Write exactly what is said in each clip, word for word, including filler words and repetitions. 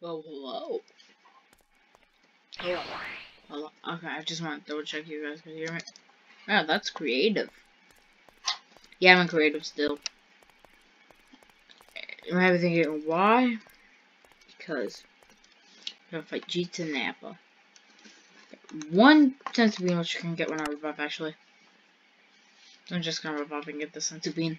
Oh, hello. Hello. Hello. Okay, I just want to double check you guys can hear me. Yeah, that's creative. Yeah, I'm creative still. You might be thinking, why? Because I'm gonna fight Jita Nappa. One senzu bean, which you can get when I revive, actually. I'm just gonna revive and get the senzu bean.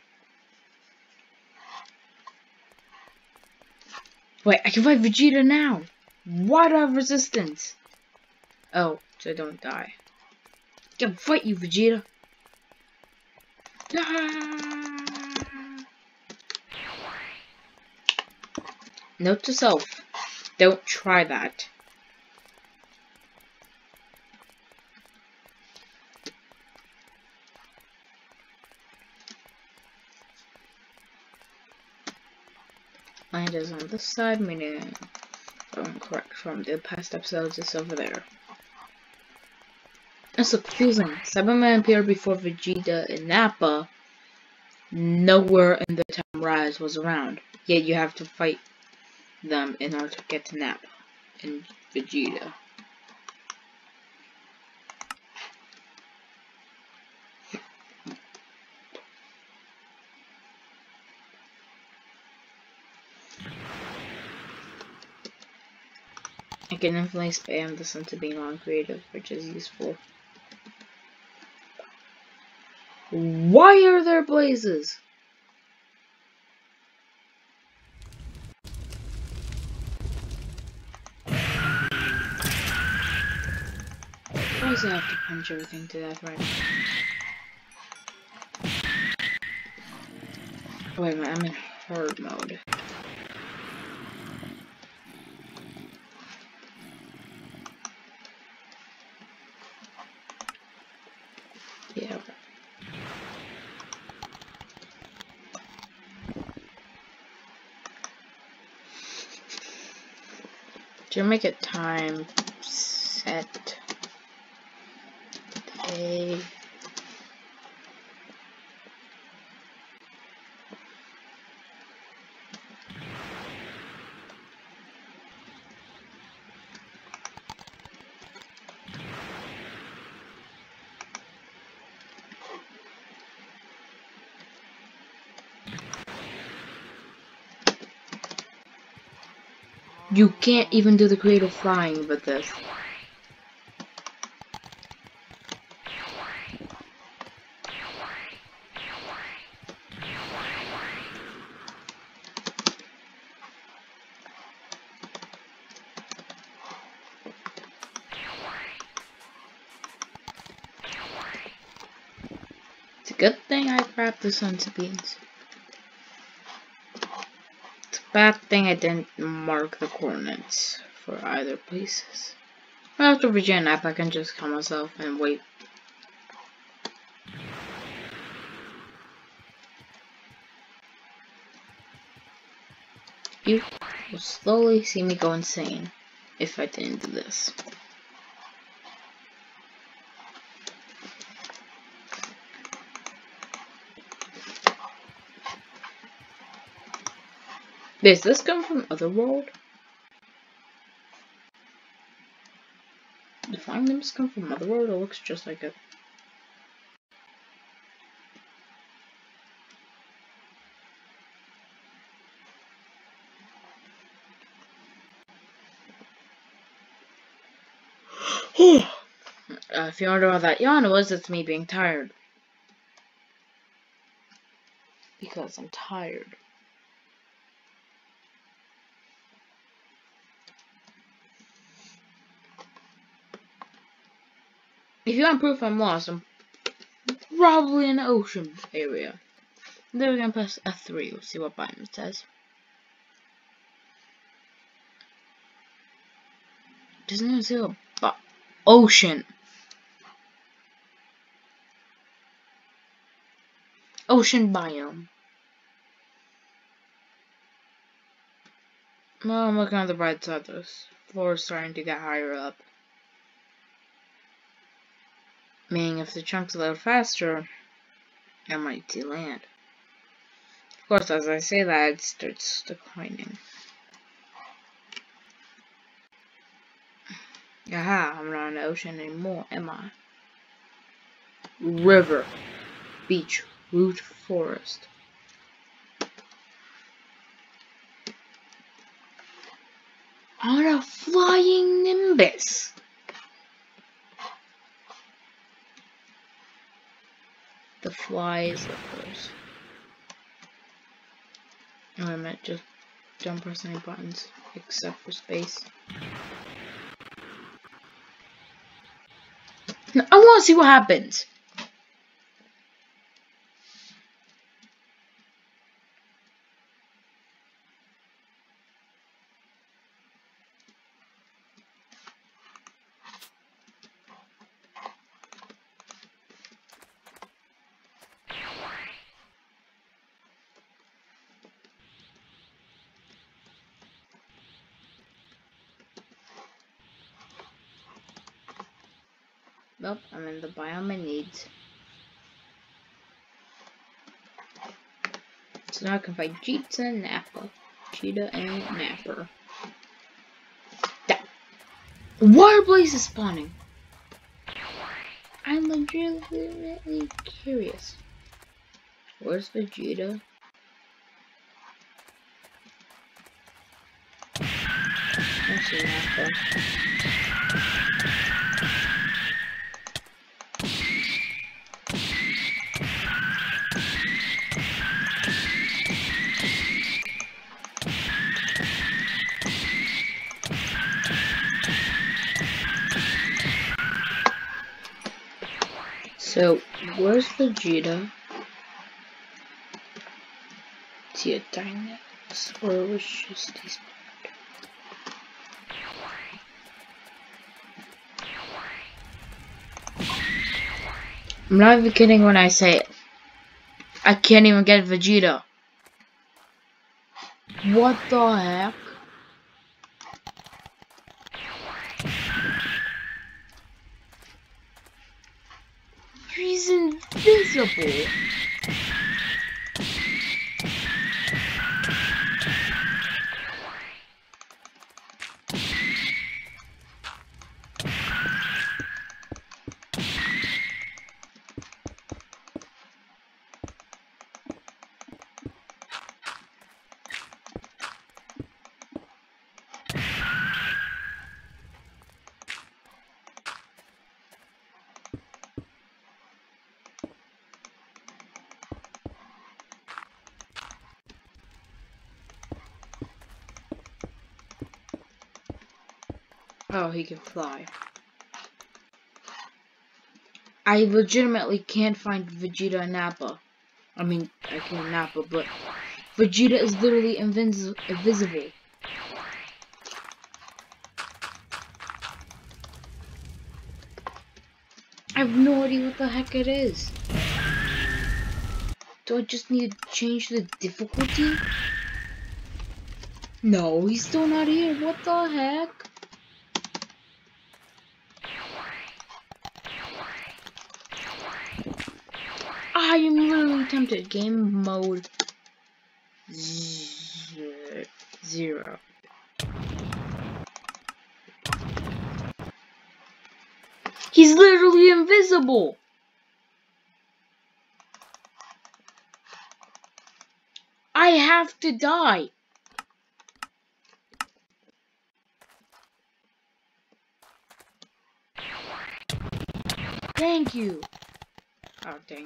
Wait, I can fight Vegeta now! Why do I have resistance? Oh, so I don't die. I can fight you, Vegeta! Ah! Note to self, don't try that. Land is on this side, meaning, if I'm correct from the past episodes, it's over there. That's so confusing. Cyberman appeared before Vegeta and Nappa. Nowhere in the time Rise was around. Yet you have to fight them in order to get to Nappa and Vegeta. I can definitely spam the senzu bean on creative, which is useful. Why are there blazes? Why does I have to punch everything to death right now? Wait a minute, I'm in hard mode. Yeah. To make it time set. Okay. You can't even do the creative flying with this. It's a good thing I grabbed the senzu beans. It's a bad thing I didn't mark the coordinates for either places. After Vegeta Nappa, I can just kill myself and wait. You will slowly see me go insane if I didn't do this. Does this come from Otherworld? The flying limbs come from Otherworld? It looks just like it. uh, if you wonder what that yawn was, it's me being tired. Because I'm tired. If you want proof I'm lost, I'm probably in the ocean area. Then we're gonna press F three. We'll see what button it says. Doesn't even say a bu- ocean. Ocean biome. Well, I'm looking at the bright side. This floor is starting to get higher up. Meaning if the chunks load faster, I might see land. Of course, as I say that, it starts declining. Aha, I'm not in the ocean anymore, am I? River, beach, root, forest. On a flying Nimbus. The flies, of course. No, I meant just don't press any buttons except for space. No, I want to see what happens. Nope, I'm in the biome I need. So now I can fight Cheetah and Nappa. Cheetah and Napper. That water blaze is spawning. I'm legitimately curious. Where's Vegeta? I see Nappa. So, where's Vegeta? Is he a Dynax? Or it was just despawned? I'm not even kidding when I say it. I can't even get Vegeta. What the heck? He's invisible. Oh, he can fly. I legitimately can't find Vegeta and Nappa. I mean, I can Nappa, but Vegeta is literally invis invisible. I have no idea what the heck it is. Do I just need to change the difficulty? No, he's still not here. What the heck? I am literally tempted. Game mode zero. He's literally invisible. I have to die. Thank you. Oh, dang.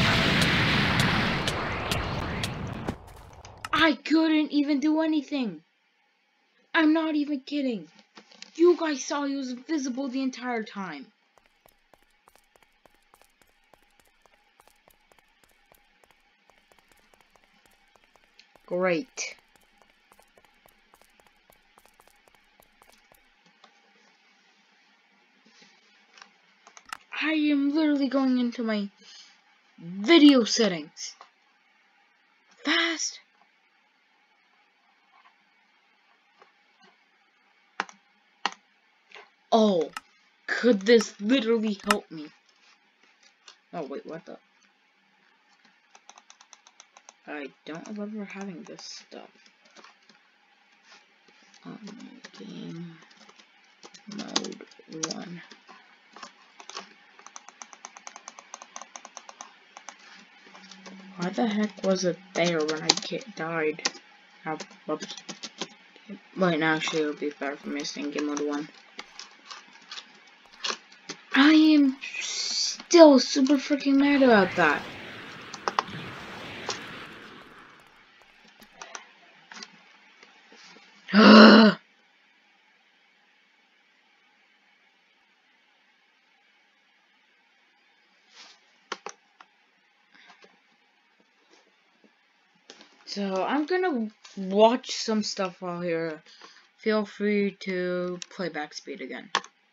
I couldn't even do anything. I'm not even kidding. You guys saw he was invisible the entire time. Great. I am literally going into my video settings. Fast. Oh, could this literally help me? Oh, wait, what the? I don't remember having this stuff. Um, game mode the heck was it there when I died? Oh, whoops. Wait, now actually it would be better for me staying game mode one. I am still super freaking mad about that. So I'm gonna watch some stuff while here. Feel free to play back speed again.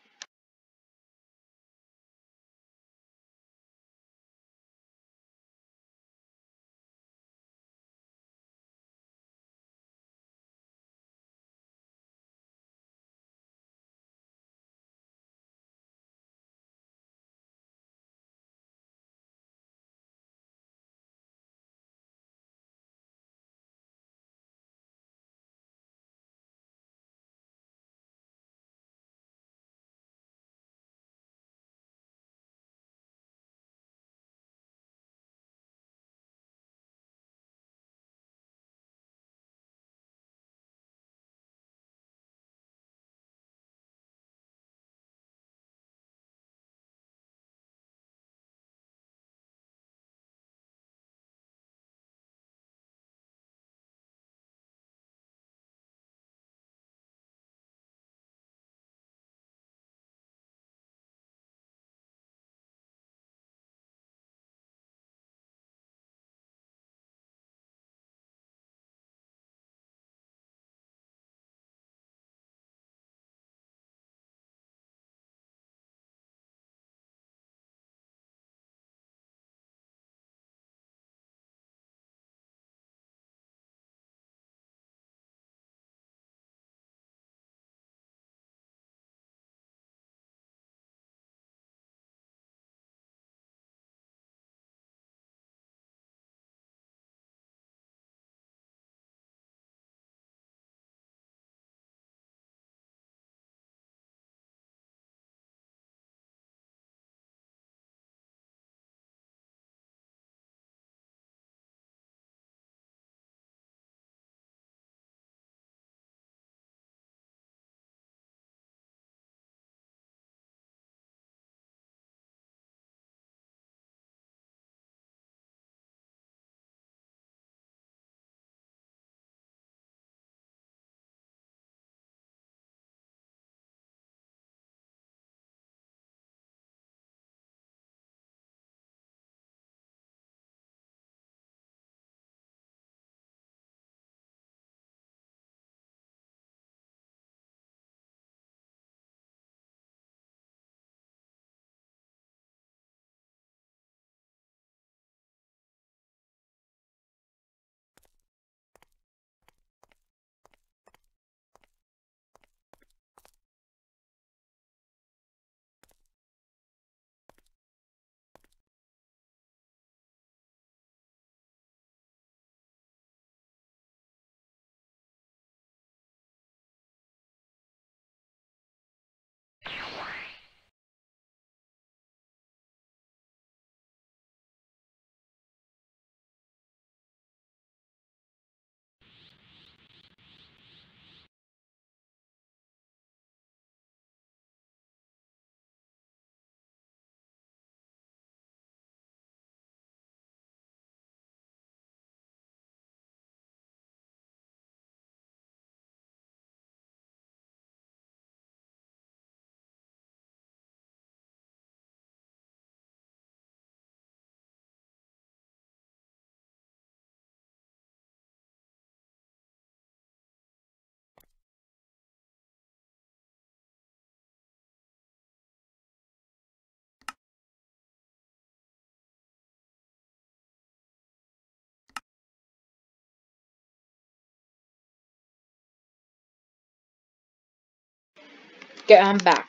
Okay, I'm back.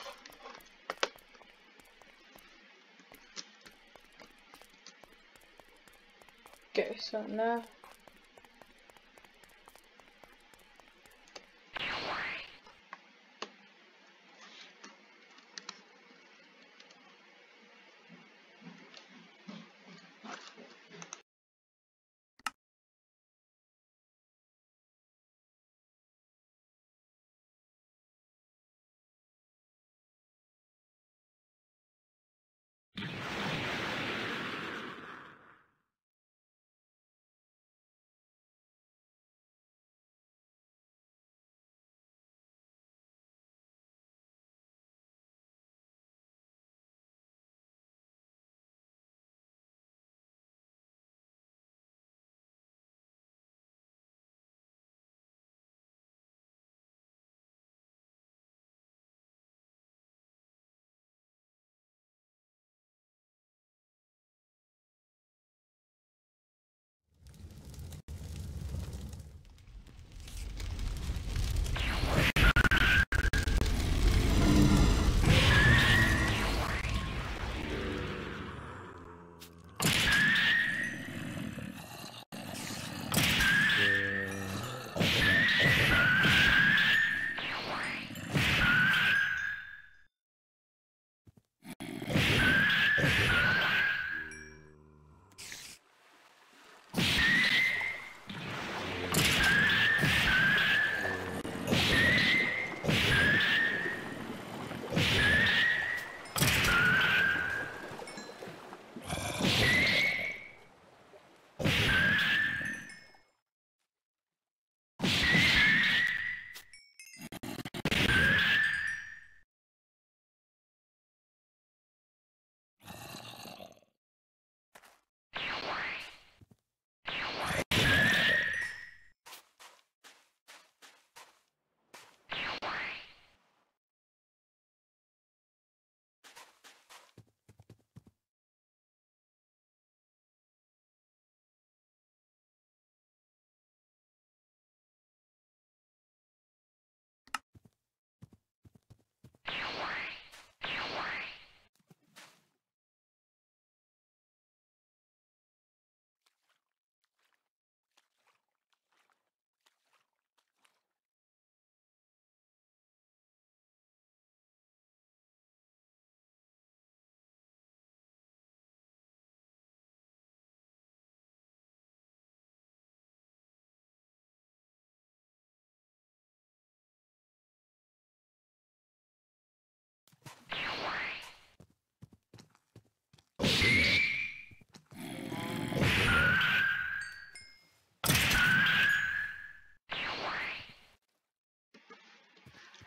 Okay, so now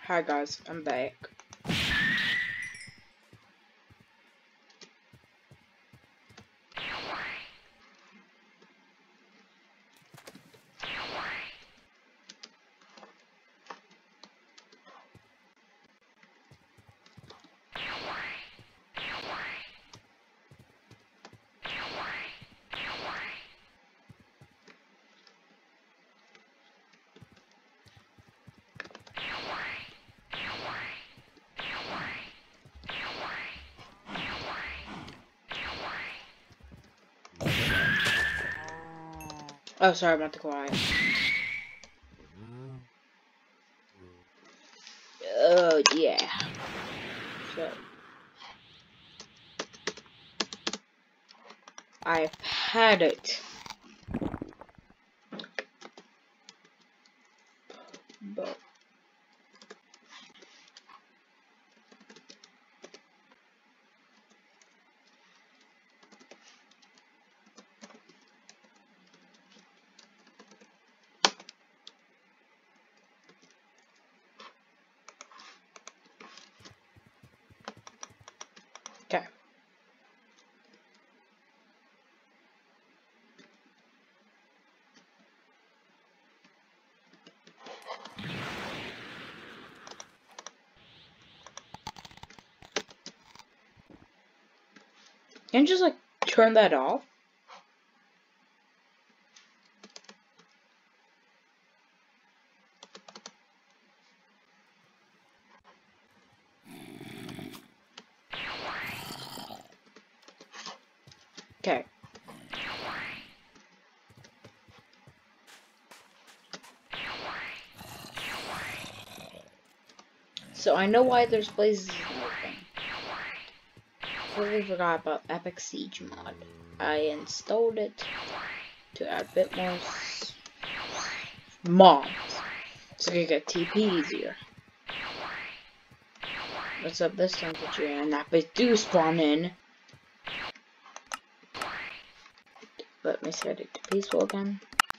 Hi guys, I'm back. Oh, sorry about the quiet. Oh, yeah. So, I've had it. But okay. Can you just like turn that off? Okay. So I know why there's blazes and everything. Completely forgot about Epic Siege mod. I installed it to add a bit more mobs, so I could get T P easier. What's up this temperature? And that they do spawn in. Let me set it to peaceful again.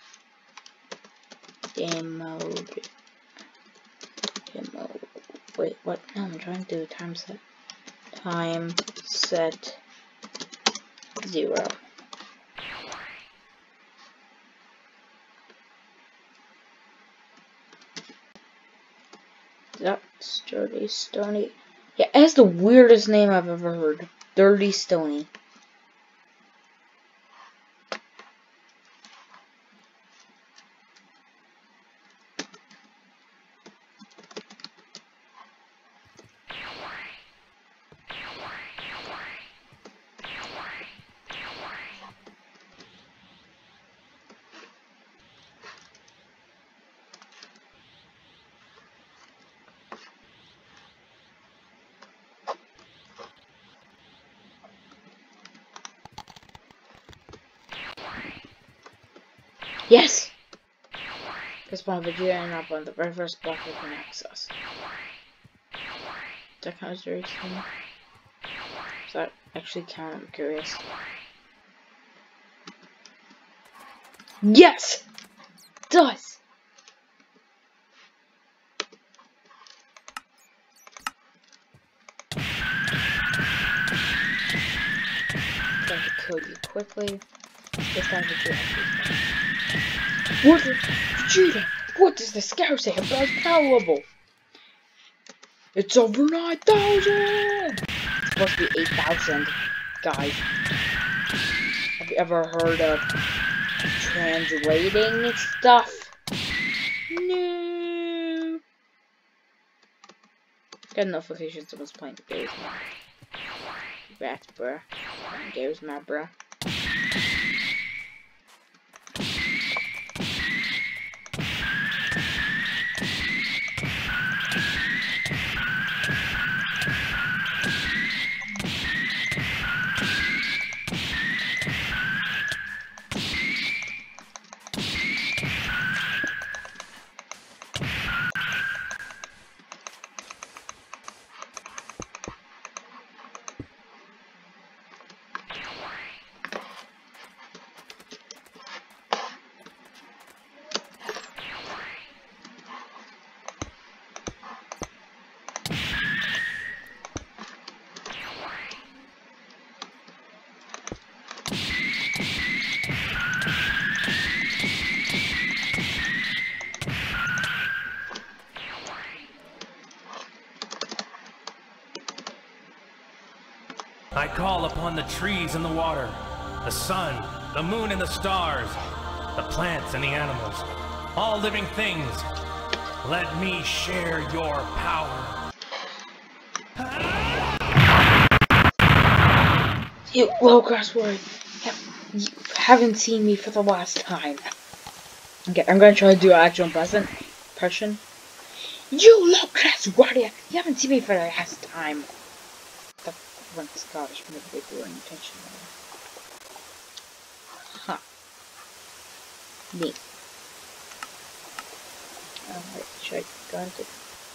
Game mode. Game mode. Wait, what? No, I'm trying to do time set. Time set zero. That's Dirty Stony. Yeah, it has the weirdest name I've ever heard. Dirty Stony. Yes! Because one Vegeta and up on the very first block I can access. That kind of dirty stony. Does that actually count? I'm curious. Yes! It does! Going to kill you quickly. This time Vegeta. What is Vegeta? What does the scout say about his power level? It's over nine thousand! It's supposed to be eight thousand, guys. Have you ever heard of translating stuff? No. Got a notification someone's playing Games Map. Rats, bruh. Playing Games Map, bruh. I call upon the trees and the water, the sun, the moon and the stars, the plants and the animals, all living things. Let me share your power. You low crossword. You haven't seen me for the last time. Okay, I'm gonna try to do an actual present impression. You low crossword. You haven't seen me for the last time. That went Scottish, maybe they were intentional. Huh. Neat. Alright, should I go into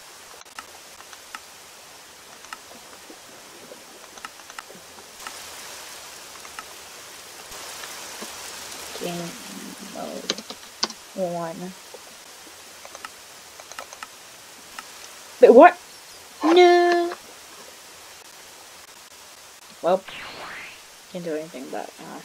game mode one? Wait, what? No. Well, can't do anything about it now.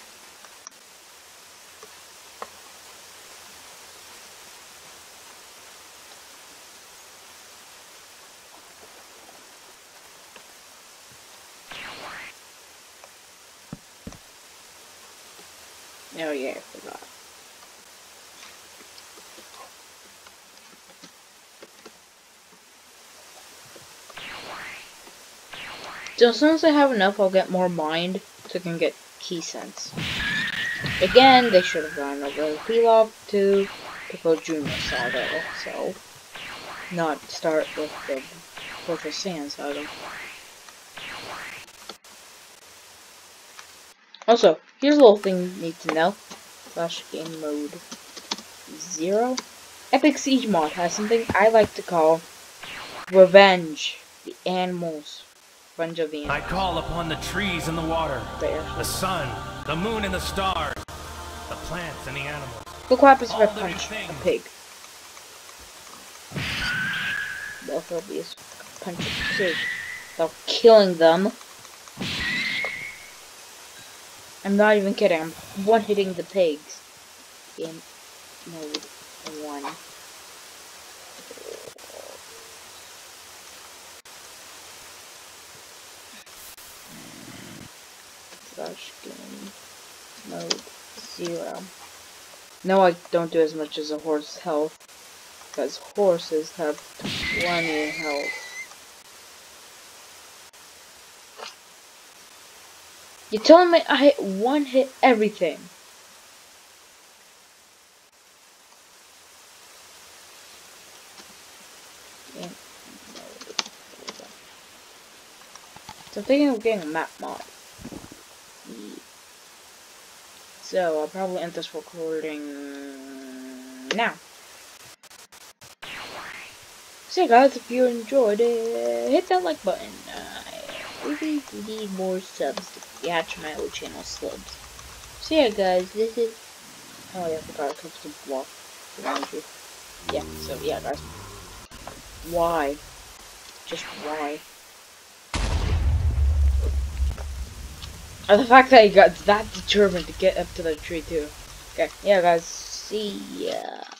Oh yeah, I forgot. So as soon as I have enough, I'll get more mind so I can get key sense. Again, they should have gone over Pilaf to Piccolo Junior Saga, so not start with the Fortress Sand Saga. Also, here's a little thing you need to know. Flash game mode zero. Epic Siege mod has something I like to call Revenge. The animals. Revenge of the animals. I call upon the trees and the water, There. the sun, the moon and the stars, the plants and the animals. Look what happens if I All living punch a things. pig. Both of these punch a pig without killing them. I'm not even kidding, I'm one-hitting the pigs. Game mode one. Slash game mode zero. No, I don't do as much as a horse's health, because horses have twenty health. You're telling me I hit one hit everything? Yeah. So I'm thinking of getting a map mod. So I'll probably end this recording now. So yeah, guys, if you enjoyed it, hit that like button. Uh, maybe we need more subs to catch my old channel slubs. So yeah, guys, this is. Oh yeah, I forgot it comes to block. Yeah. So yeah, guys. Why? Just why? And the fact that he got that determined to get up to the tree too. Okay, yeah guys, see ya.